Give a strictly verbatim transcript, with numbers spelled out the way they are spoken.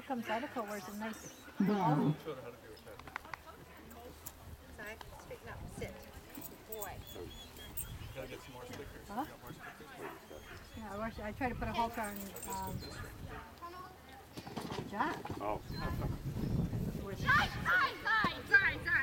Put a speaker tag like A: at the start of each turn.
A: come Zydeco wears a nice
B: Mm-hmm.
A: ball?
C: Side, straighten up, sit. Good boy.
D: Gotta get some more stickers.
A: Huh?
D: You got more stickers?
A: Yeah, I, wish, I try to put a halter on um, Jack.
B: Oh.
A: Where's
C: Side, side, side, side, side.